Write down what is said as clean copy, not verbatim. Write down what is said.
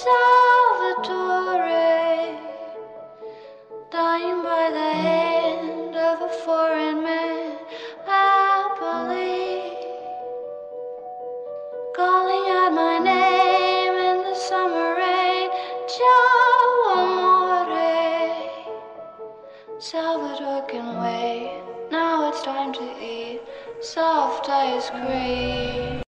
Salvatore, dying by the hand of a foreign man, happily calling out my name in the summer rain. Ciao amore, Salvatore can wait. Now it's time to eat soft ice cream.